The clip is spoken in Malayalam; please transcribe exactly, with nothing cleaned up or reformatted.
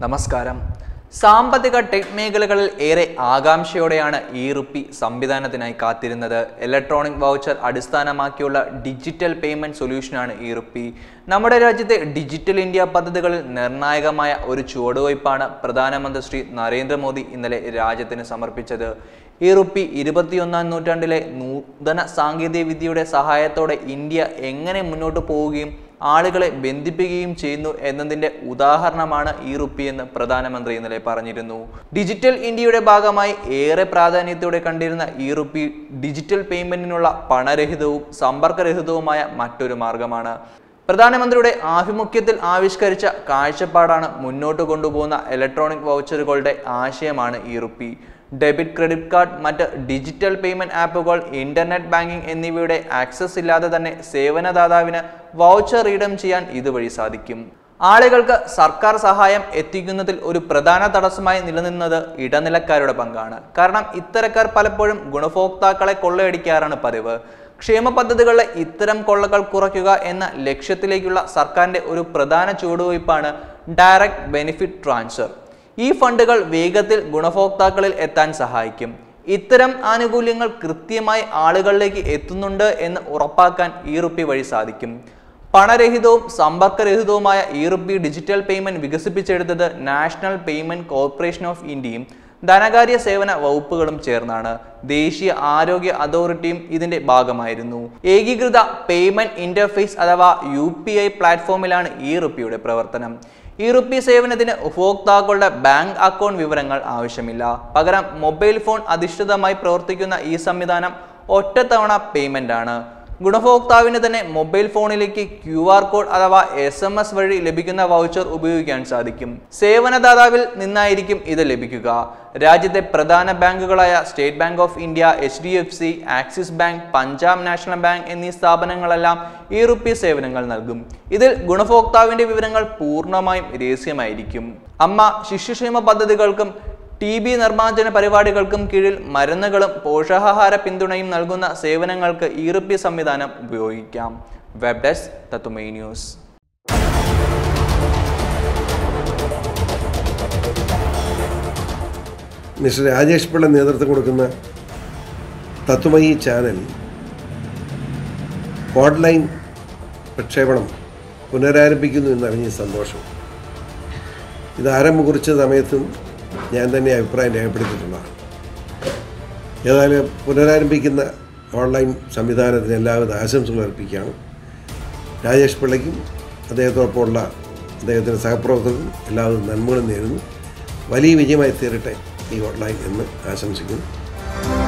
നമസ്കാരം. സാമ്പത്തിക ടെക് മേഖലകളിൽ ഏറെ ആകാംക്ഷയോടെയാണ് ഈ റുപ്പി സംവിധാനത്തിനായി കാത്തിരുന്നത്. ഇലക്ട്രോണിക് വൗച്ചർ അടിസ്ഥാനമാക്കിയുള്ള ഡിജിറ്റൽ പേയ്മെന്റ് സൊല്യൂഷനാണ് ഈ റുപ്പി. നമ്മുടെ രാജ്യത്തെ ഡിജിറ്റൽ ഇന്ത്യ പദ്ധതികളിൽ നിർണായകമായ ഒരു ചുവടുവയ്പ്പാണ് പ്രധാനമന്ത്രി ശ്രീ നരേന്ദ്രമോദി ഇന്നലെ രാജ്യത്തിന് സമർപ്പിച്ചത്. ഈ റുപ്പി ഇരുപത്തിയൊന്നാം നൂറ്റാണ്ടിലെ നൂതന സാങ്കേതിക വിദ്യയുടെ സഹായത്തോടെ ഇന്ത്യ എങ്ങനെ മുന്നോട്ട് പോവുകയും ആളുകളെ ബന്ധിപ്പിക്കുകയും ചെയ്യുന്നു എന്നതിൻ്റെ ഉദാഹരണമാണ് ഈ റുപ്പി എന്ന് പ്രധാനമന്ത്രി ഇന്നലെ പറഞ്ഞിരുന്നു. ഡിജിറ്റൽ ഇന്ത്യയുടെ ഭാഗമായി ഏറെ പ്രാധാന്യത്തോടെ കണ്ടിരുന്ന ഈ റുപ്പി ഡിജിറ്റൽ പേയ്മെന്റിനുള്ള പണരഹിതവും സമ്പർക്കരഹിതവുമായ മറ്റൊരു മാർഗമാണ്. പ്രധാനമന്ത്രിയുടെ ആഭിമുഖ്യത്തിൽ ആവിഷ്കരിച്ച കാഴ്ചപ്പാടാണ് മുന്നോട്ട് കൊണ്ടുപോകുന്ന ഇലക്ട്രോണിക് വൗച്ചറുകളുടെ ആശയമാണ് e RUPI. Debit, credit card, മറ്റ് ഡിജിറ്റൽ പേയ്മെന്റ് ആപ്പുകൾ, ഇന്റർനെറ്റ് ബാങ്കിംഗ് എന്നിവയുടെ ആക്സസ് ഇല്ലാതെ തന്നെ സേവനദാതാവിന് വൗച്ചർ റീഡം ചെയ്യാൻ ഇതുവഴി സാധിക്കും. ആളുകൾക്ക് സർക്കാർ സഹായം എത്തിക്കുന്നതിൽ ഒരു പ്രധാന തടസ്സമായി നിലനിന്നത് ഇടനിലക്കാരുടെ പങ്കാണ്. കാരണം ഇത്തരക്കാർ പലപ്പോഴും ഗുണഭോക്താക്കളെ കൊള്ളയടിക്കാറാണ് പതിവ്. ക്ഷേമ പദ്ധതികളിലെ ഇത്തരം കൊള്ളകൾ കുറയ്ക്കുക എന്ന ലക്ഷ്യത്തിലേക്കുള്ള സർക്കാരിന്റെ ഒരു പ്രധാന ചുവടുവയ്പ്പാണ് ഡയറക്റ്റ് ബെനിഫിറ്റ് ട്രാൻസ്ഫർ. ഈ ഫണ്ടുകൾ വേഗത്തിൽ ഗുണഭോക്താക്കളിൽ എത്താൻ സഹായിക്കും. ഇത്തരം ആനുകൂല്യങ്ങൾ കൃത്യമായി ആളുകളിലേക്ക് എത്തുന്നുണ്ട് എന്ന് ഉറപ്പാക്കാൻ ഈ റുപ്പി വഴി സാധിക്കും. പണരഹിതവും സമ്പർക്കരഹിതവുമായ ഈ റുപ്പി ഡിജിറ്റൽ പേയ്മെന്റ് വികസിപ്പിച്ചെടുത്തത് നാഷണൽ പേയ്മെന്റ് കോർപ്പറേഷൻ ഓഫ് ഇന്ത്യയും ധനകാര്യ സേവന വകുപ്പുകളും ചേർന്നാണ്. ദേശീയ ആരോഗ്യ അതോറിറ്റിയും ഇതിന്റെ ഭാഗമായിരുന്നു. ഏകീകൃത പേയ്മെന്റ് ഇന്റർഫേസ് അഥവാ യു പി ഐ പ്ലാറ്റ്ഫോമിലാണ് ഈ റുപ്പിയുടെ പ്രവർത്തനം. ഈ റുപ്പി സേവനത്തിന് ഉപഭോക്താക്കളുടെ ബാങ്ക് അക്കൗണ്ട് വിവരങ്ങൾ ആവശ്യമില്ല. പകരം മൊബൈൽ ഫോൺ അധിഷ്ഠിതമായി പ്രവർത്തിക്കുന്ന ഈ സംവിധാനം ഒറ്റത്തവണ പേയ്മെന്റ് ആണ്. ഗുണഭോക്താവിന് തന്നെ മൊബൈൽ ഫോണിലേക്ക് ക്യു ആർ കോഡ് അഥവാ എസ് എം എസ് വഴി ലഭിക്കുന്ന വൗച്ചർ ഉപയോഗിക്കാൻ സാധിക്കും. സേവനദാതാവിൽ നിന്നായിരിക്കും ഇത് ലഭിക്കുക. രാജ്യത്തെ പ്രധാന ബാങ്കുകളായ State Bank of India, H D F C, Axis Bank, Punjab National Bank എന്നീ സ്ഥാപനങ്ങളെല്ലാം ഈ റുപ്പി സേവനങ്ങൾ നൽകും. ഇതിൽ ഗുണഭോക്താവിന്റെ വിവരങ്ങൾ പൂർണ്ണമായും രഹസ്യമായിരിക്കും. അമ്മ ശിശുക്ഷേമ പദ്ധതികൾക്കും ടി ബി നിർമ്മാർജ്ജന പരിപാടികൾക്കും കീഴിൽ മരുന്നുകളും പോഷകാഹാര പിന്തുണയും നൽകുന്ന സേവനങ്ങൾക്ക് ഈ റുപ്പി സംവിധാനം ഉപയോഗിക്കാം. Web desk Tatwamayi news. Mister Rajesh Pillai നേതൃത്വം കൊടുക്കുന്ന തത്വമയി ചാനൽ ഓൺലൈൻ പ്രക്ഷേപണം പുനരാരംഭിക്കുന്നു എന്നറിഞ്ഞ സന്തോഷം. ഇത് ആരംഭം കുറിച്ച സമയത്തും ഞാൻ തന്നെ അഭിപ്രായം രേഖപ്പെടുത്തിയിട്ടുള്ളതാണ്. ഏതായാലും പുനരാരംഭിക്കുന്ന ഓൺലൈൻ സംവിധാനത്തിന് എല്ലാവിധ ആശംസകൾ അർപ്പിക്കുകയാണ്. രാജേഷ് പിള്ളയ്ക്കും അദ്ദേഹത്തോടൊപ്പമുള്ള അദ്ദേഹത്തിൻ്റെ സഹപ്രവർത്തകർക്കും എല്ലാവിധ നന്മകളും നേരുന്നു. വലിയ വിജയമായി തീരട്ടെ ഈ ഓൺലൈൻ എന്ന് ആശംസിക്കുന്നു.